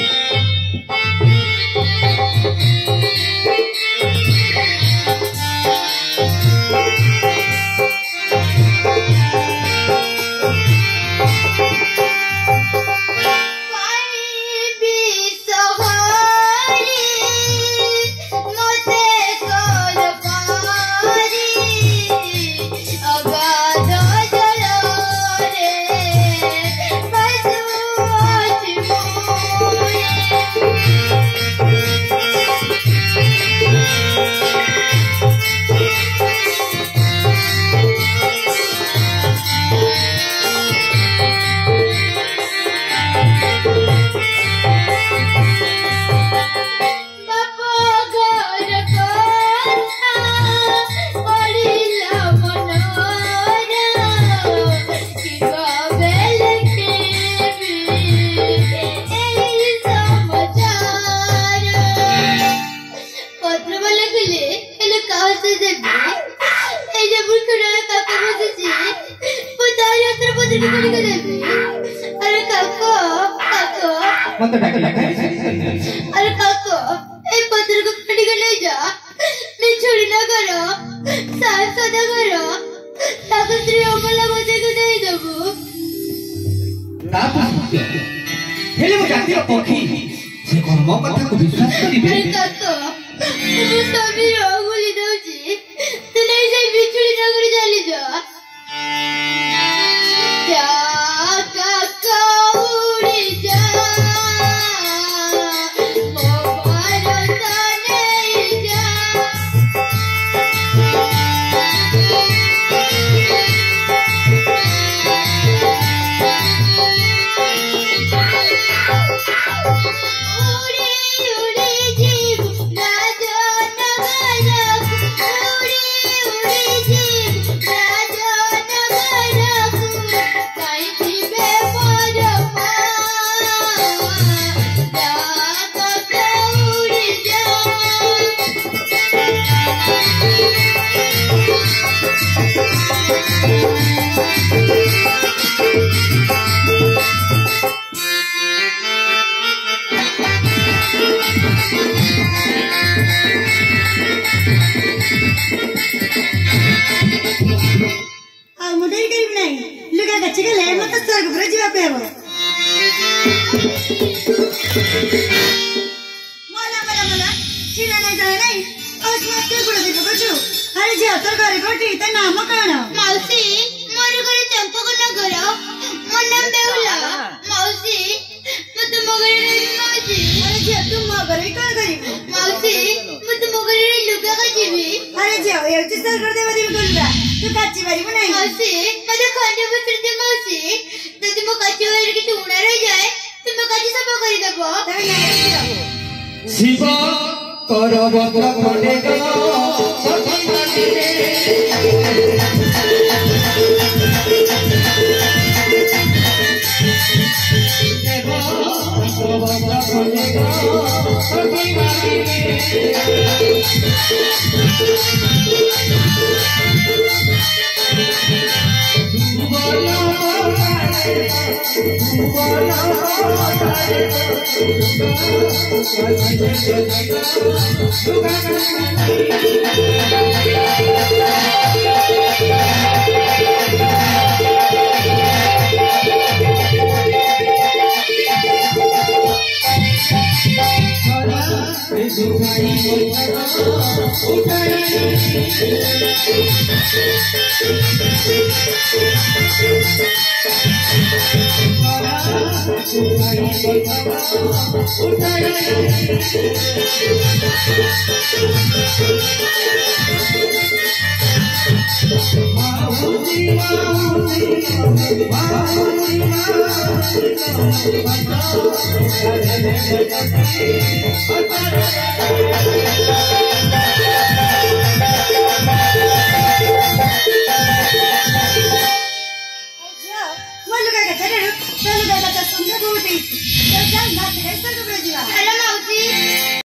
मत डाकिला काय अरे काको ए पत्र को खड़ी कर ले जा मैं छोड़ी ना करो साफ सदा करो ताको स्त्री अमला मजे को दे दबो ताको हेले मो जातिर पखी से कोन मो कथा को विश्वास करिबे अरे काको तू सभी रोगुली दउची तू नहीं से बिछड़ी ना कर चली जा जा काका उड़ी जा शिवा करवत खंडेगा सखी Thank you.